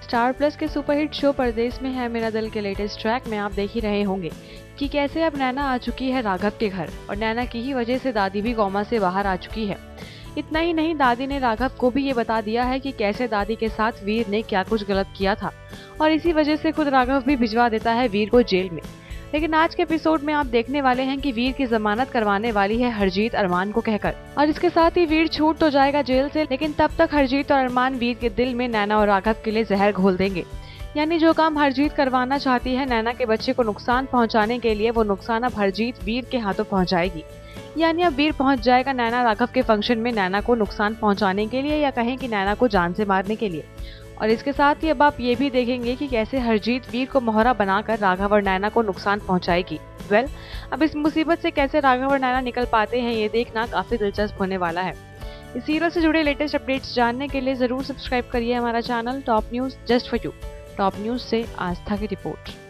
Star Plus के superhit show Pardes में है मेरा दिल के लेटेस्ट ट्रैक में आप देख ही रहे होंगे कि कैसे अब नैना आ चुकी है राघव के घर और नैना की ही वजह से दादी भी कोमा से बाहर आ चुकी है। इतना ही नहीं, दादी ने राघव को भी ये बता दिया है कि कैसे दादी के साथ वीर ने क्या कुछ गलत किया था और इसी वजह से खुद राघव भी भिजवा देता है वीर को जेल में। लेकिन आज के एपिसोड में आप देखने वाले हैं कि वीर की जमानत करवाने वाली है हरजीत अरमान को कहकर, और इसके साथ ही वीर छूट तो जाएगा जेल से, लेकिन तब तक हरजीत और अरमान वीर के दिल में नैना और राघव के लिए जहर घोल देंगे। यानी जो काम हरजीत करवाना चाहती है नैना के बच्चे को नुकसान पहुंचाने के लिए, वो नुकसान अब हरजीत वीर के हाथों पहुंचाएगी। यानी अब वीर पहुंच जाएगा नैना राघव के फंक्शन में नैना को नुकसान पहुंचाने के लिए, या कहें कि नैना को जान से मारने के लिए। और इसके साथ ही अब आप ये भी देखेंगे कि कैसे हरजीत वीर को मोहरा बनाकर राघव और नैना को नुकसान पहुंचाएगी। अब इस मुसीबत से कैसे राघव और नैना निकल पाते हैं, ये देखना काफी दिलचस्प होने वाला है। इस सीरियल से जुड़े लेटेस्ट अपडेट्स जानने के लिए जरूर सब्सक्राइब करिए हमारा channel top news just for you. Top news से आस्था की रिपोर्ट।